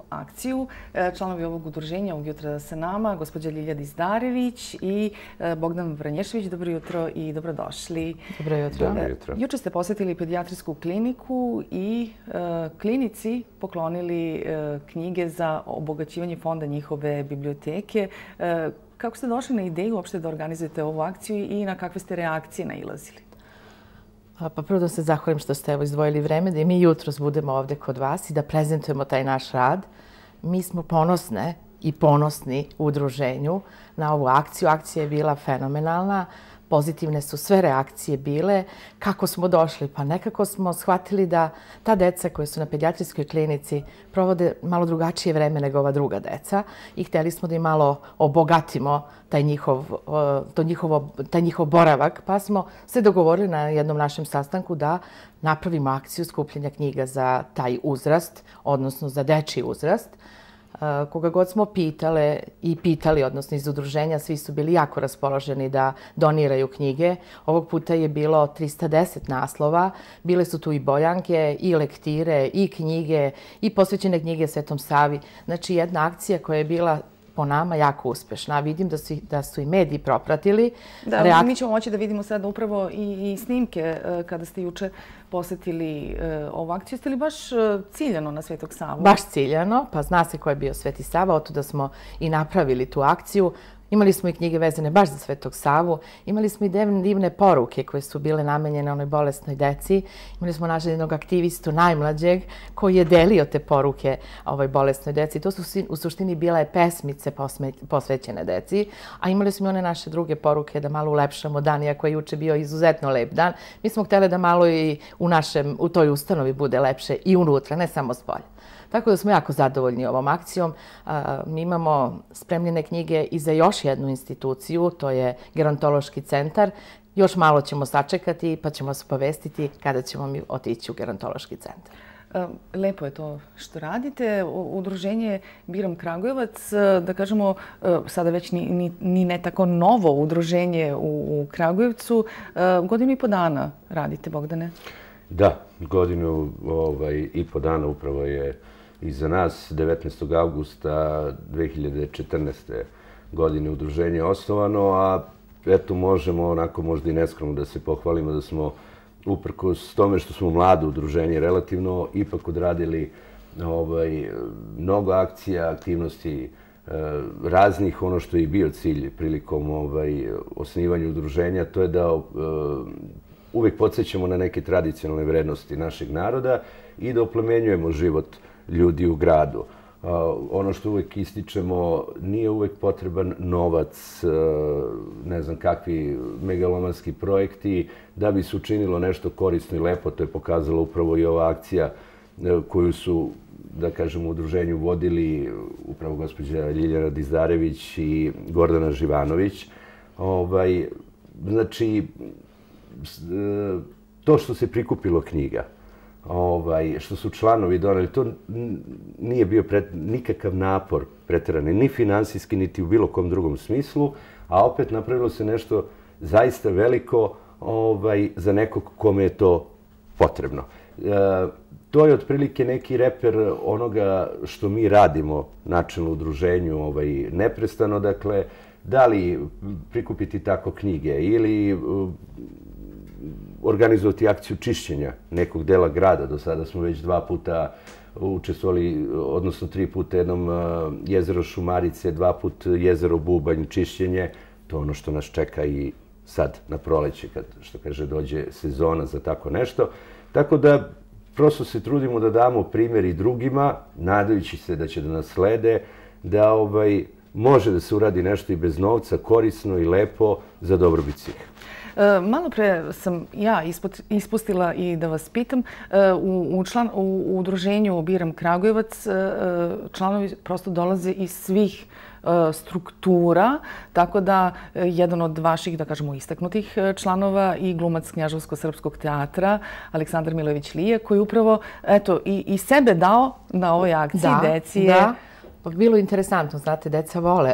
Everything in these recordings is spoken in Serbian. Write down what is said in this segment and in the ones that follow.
akciju. Članovi ovog udruženja ovog jutra sa nama, gospođa Ljilja Dizdarević i Bogdan Vranješević. Dobro jutro i dobrodošli. Dobro jutro. Juče ste posjetili pedijatrijsku kliniku i klinici poklonili knjige za obogaćivanje fonda njihove biblioteke. Kako ste došli na ideju uopšte da organizujete ovu akciju i na kakve ste reakcije nailazili? Pa prvo da se zahvalim što ste izdvojili vreme da i mi jutros budemo ovde kod vas i da prezentujemo taj naš rad. Mi smo ponosne i ponosni u udruženju na ovu akciju. Akcija je bila fenomenalna. Pozitivne su sve reakcije bile. Kako smo došli? Pa nekako smo shvatili da ta deca koja su na pedijatrijskoj klinici provode malo drugačije vreme nego ova druga deca i htjeli smo da im malo obogatimo taj njihov boravak, pa smo se dogovorili na jednom našem sastanku da napravimo akciju skupljanja knjiga za taj uzrast, odnosno za dečiji uzrast. Koga god smo pitali, odnosno iz udruženja, svi su bili jako raspoloženi da doniraju knjige. Ovog puta je bilo 310 naslova. Bile su tu i bojanke, i lektire, i knjige, i posvećene knjige Svetom Savi. Znači, jedna akcija koja je bila po nama jako uspešna. Vidim da su i mediji propratili. Da, mi ćemo moći da vidimo sad upravo i snimke kada ste juče posjetili ovu akciju. Ste li baš ciljano na Svetog Savu? Baš ciljano, pa zna se ko je bio Sveti Sava, oto da smo i napravili tu akciju. Imali smo i knjige vezane baš za Svetog Savu. Imali smo i divne poruke koje su bile namenjene onoj bolesnoj deci. Imali smo našeg jednog aktivistu, najmlađeg, koji je delio te poruke ovoj bolesnoj deci. To su u suštini bile pesmice posvećene deci. A imali smo i one naše druge poruke da malo ulepšamo dan, iako je juče bio izuzetno lep dan. Mi smo htjeli da malo i u toj ustanovi bude lepše i unutra, ne samo spolja. Tako da smo jako zadovoljni ovom akcijom. Mi imamo spremljene knjige i za još jednu instituciju, to je Gerontološki centar. Još malo ćemo sačekati pa ćemo se povestiti kada ćemo mi otići u Gerontološki centar. Lepo je to što radite. Udruženje Biram Kragujevac, da kažemo, sada već ni ne tako novo udruženje u Kragujevcu. Godinu i po dana radite, Bogdane? Da, godinu i po dana upravo je iza nas. 19. augusta 2014. godine udruženje je osnovano, a eto možemo onako možda i neskromno da se pohvalimo da smo uprkos tome što smo mlado udruženje relativno ipak odradili mnogo akcija, aktivnosti raznih. Ono što je i bio cilj prilikom osnivanja udruženja, to je da uvijek podsjećamo na neke tradicionalne vrednosti našeg naroda i da oplemenjujemo život ljudi u gradu. Ono što uvijek ističemo, nije uvijek potreban novac, ne znam kakvi megalomanski projekti, da bi se učinilo nešto korisno i lepo. To je pokazala upravo i ova akcija koju su, da kažem, u udruženju vodili upravo gospođa Ljilja Dizdarević i Gordana Živanović. Znači, to što se prikupilo knjiga, što su članovi doneli, to nije bio nikakav napor preterani, ni finansijski, niti u bilo kom drugom smislu, a opet napravilo se nešto zaista veliko za nekog kome je to potrebno. To je otprilike neki reper onoga što mi radimo načelno u udruženju neprestano, dakle, da li prikupiti tako knjige ili organizovati akciju čišćenja nekog dela grada. Do sada smo već 2 puta učestvovali, odnosno 3 puta, jednom jezero Šumarice, 2 puta jezero Bubanj, čišćenje. To je ono što nas čeka i sad na proleće, kad, što kaže, dođe sezona za tako nešto. Tako da prosto se trudimo da damo primjer i drugima, nadajući se da će da nas slede, da može da se uradi nešto i bez novca, korisno i lepo za dobrobit svih. Malo pre sam ja ispustila i da vas pitam, u udruženju Biram Kragujevac članovi prosto dolaze iz svih struktura, tako da jedan od vaših, da kažemo, istaknutih članova i glumac Knjaževsko-srpskog teatra Aleksandar Milojević Lije, koji upravo i sebe dao na ovoj akciji deci. Da, bilo je interesantno, znate, deca vole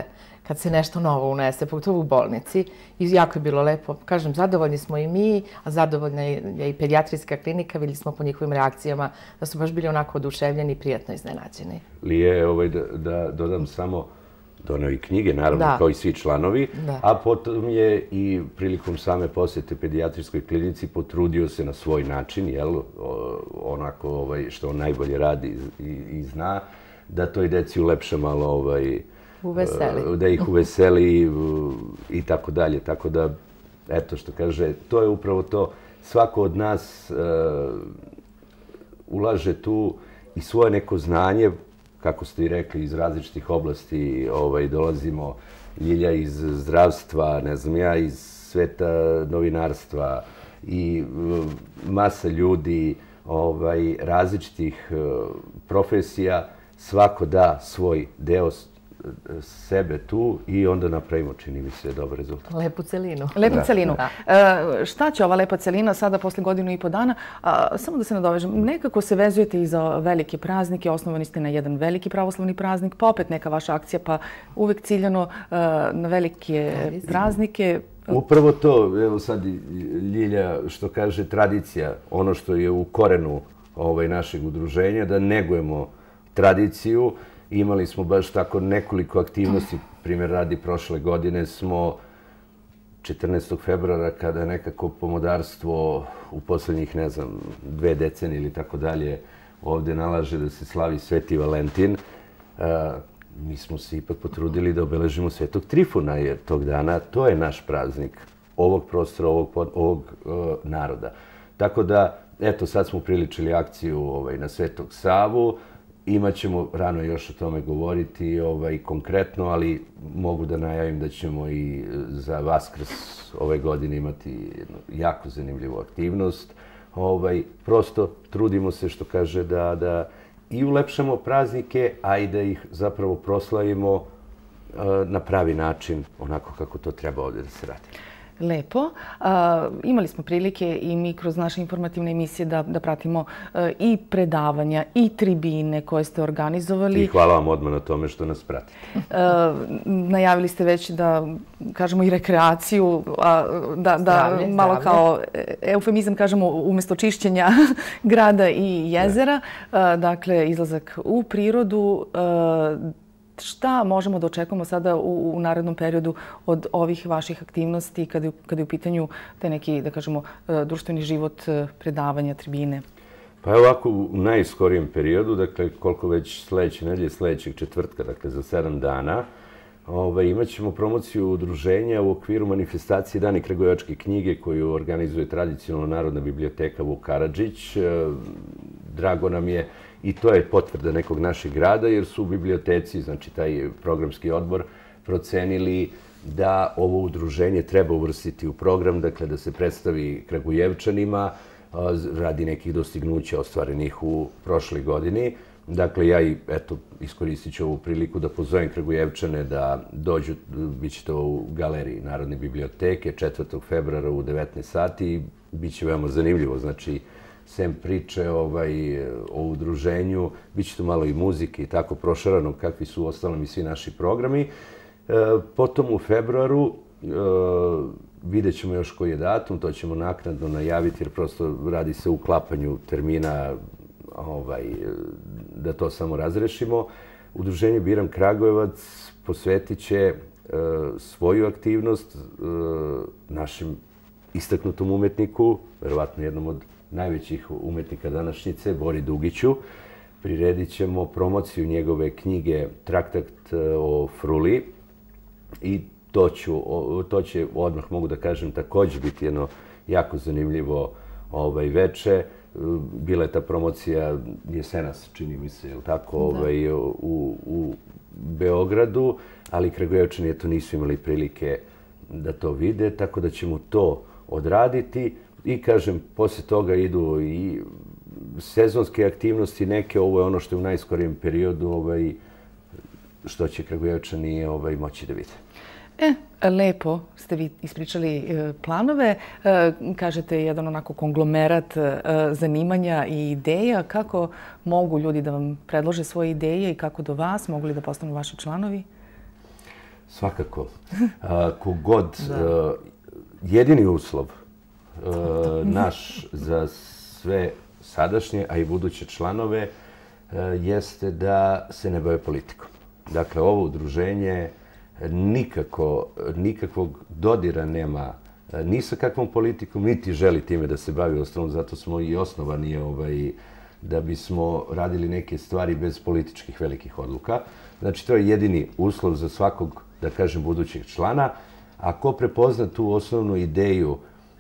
kad se nešto novo unese, pogotovo u bolnici. I jako je bilo lepo. Kažem, zadovoljni smo i mi, a zadovoljna je i pedijatrijska klinika. Vidjeli smo po njihovim reakcijama da su baš bili onako oduševljeni i prijatno iznenađeni. Lije, da dodam samo, doneo i knjige, naravno, kao i svi članovi, a potom je i prilikom same posjete pedijatrijskoj klinici potrudio se na svoj način, onako što on najbolje radi i zna, da toj deci ulepša malo, da ih uveseli i tako dalje. Tako da, eto što kaže, to je upravo to. Svako od nas ulaže tu i svoje neko znanje, kako ste i rekli, iz različitih oblasti dolazimo, Ljilja iz zdravstva, ne znam ja, iz sveta novinarstva i masa ljudi različitih profesija, svako da svoj deo sebe tu i onda napravimo, čini mi se, dobar rezultat. Lepu celinu. Lepu celinu. Šta će ova lepa celina sada posle 1,5 dana? Samo da se nadovežem, nekako se vezujete i za velike praznike, osnovani ste na jedan veliki pravoslavni praznik, pa opet neka vaša akcija, pa uvek ciljano na velike praznike. Upravo to, evo sad Ljilja što kaže tradicija, ono što je u korenu našeg udruženja, da negujemo tradiciju. Imali smo baš tako nekoliko aktivnosti, primjer radi prošle godine smo 14. februara, kada nekako pomodarstvo u posljednjih, ne znam, 2 decenije ili tako dalje, ovdje nalaže da se slavi Sveti Valentin, mi smo se ipak potrudili da obeležimo Svetog Trifuna, jer tog dana to je naš praznik ovog prostora, ovog naroda. Tako da, eto, sad smo priličili akciju na Svetog Savu. Imaćemo rano još o tome govoriti konkretno, ali mogu da najavim da ćemo i za Vaskrs ove godine imati jednu jako zanimljivu aktivnost. Prosto trudimo se, što kaže, da i ulepšamo praznike, a i da ih zapravo proslavimo na pravi način, onako kako to treba ovdje da se radi. Lepo. Imali smo prilike i mi kroz naše informativne emisije da pratimo i predavanja i tribine koje ste organizovali. I hvala vam odmah na tome što nas pratite. Najavili ste već da, kažemo, i rekreaciju, da malo kao eufemizam kažemo umjesto čišćenja grada i jezera. Dakle, izlazak u prirodu. Šta možemo da očekujemo sada u narednom periodu od ovih vaših aktivnosti kada je u pitanju taj neki, da kažemo, društveni život, predavanja, tribine? Pa je ovako u najskorijem periodu, dakle koliko već sljedeće nedelje, sljedećeg četvrtka, dakle za 7 dana, imat ćemo promociju udruženja u okviru manifestacije Dani Kragujevačke knjige koju organizuje tradicionalna Narodna biblioteka Vuk Karadžić. Drago nam je i to je potvrda nekog našeg grada, jer su u biblioteci, znači taj programski odbor, procenili da ovo udruženje treba uvrstiti u program, dakle da se predstavi Kragujevčanima radi nekih dostignuća ostvarenih u prošloj godini. Dakle, ja i, eto, iskoristit ću ovu priliku da pozovem Kragujevčane da dođu, bit će to u galeriji Narodne biblioteke 4. februara u 19 sati i bit će veoma zanimljivo, znači, sem priče o udruženju, bit će to malo i muzike i tako prošarano kakvi su ostalom i svi naši programi. Potom u februaru vidjet ćemo još koji je datum, to ćemo naknadno najaviti jer prosto radi se o uklapanju termina da to samo razrešimo. Udruženje Biram Kragujevac posvetit će svoju aktivnost našem istaknutom umetniku, verovatno jednom od najvećih umetnika današnjice, Bori Dugiću. Priredit ćemo promociju njegove knjige Traktat o Fruli i to će, odmah mogu da kažem, također biti jedno jako zanimljivo veče. Bila je ta promocija jesenas, čini mi se, tako, u Beogradu, ali Kragujevčani eto nisu imali prilike da to vide, tako da ćemo to odraditi. I, kažem, poslije toga idu i sezonske aktivnosti neke, ovo je ono što je u najskorijem periodu, što će Kragujevčani moći da vide. Lepo ste vi ispričali planove. Kažete jedan onako konglomerat zanimanja i ideja. Kako mogu ljudi da vam predlože svoje ideje i kako do vas? Mogu li da postanu vaši članovi? Svakako. Kogod, jedini uslov naš za sve sadašnje, a i buduće članove, jeste da se ne bave politikom. Dakle, ovo udruženje nikakvog dodira nema ni sa kakvom politikom, niti želi time da se bavi. Osnovno, zato smo i osnovani da bismo radili neke stvari bez političkih velikih odluka. Znači, to je jedini uslov za svakog, da kažem, budućeg člana. Ako prepozna tu osnovnu ideju,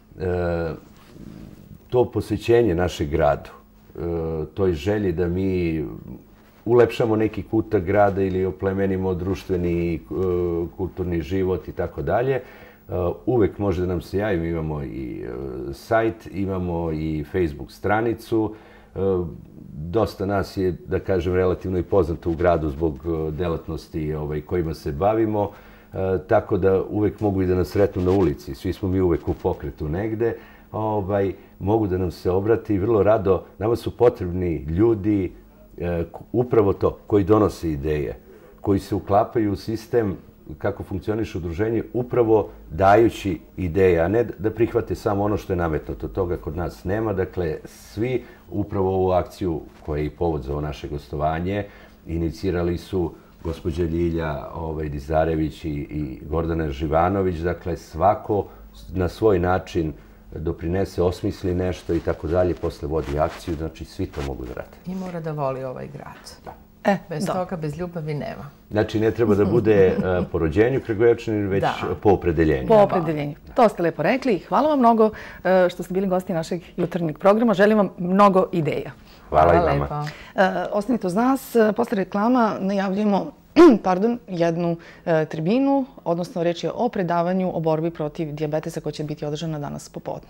to posvećenje našeg gradu, toj želji da mi ulepšamo neki kutak grada ili oplemenimo društveni, kulturni život i tako dalje, uvek može da nam se javi. Mi imamo i sajt, imamo i Facebook stranicu. Dosta nas je, da kažem, relativno i poznato u gradu zbog delatnosti kojima se bavimo, tako da uvek mogu i da nas sretnu na ulici. Svi smo mi uvek u pokretu negde. Mogu da nam se obrati i vrlo rado. Nama su potrebni ljudi, upravo to, koji donose ideje, koji se uklapaju u sistem kako funkcioniše udruženje, upravo dajući ideje, a ne da prihvate samo ono što je nametnuto. Toga kod nas nema. Dakle, svi upravo ovu akciju koja je i povod za ovo naše gostovanje inicirali su gospođa Ljilja Dizarević i Gordana Živanović. Dakle, svako na svoj način doprinese, osmisli nešto i tako dalje, posle vodi akciju. Znači, svi to mogu da rade. I mora da voli ovaj grad. Da. Bez toga, bez ljubavi nema. Znači, ne treba da bude po rođenju Kragujevčanin, već po opredeljenju. Po opredeljenju. To ste lepo rekli. Hvala vam mnogo što ste bili gosti našeg jutarnjeg programa. Želim vam mnogo ideja. Hvala i vama. Ostanite uz nas. Posle reklama najavljujemo jednu tribinu, odnosno reč je o predavanju o borbi protiv dijabetesa koja će biti održana danas popodne.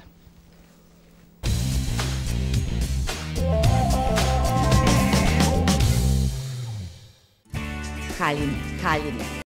Haljine.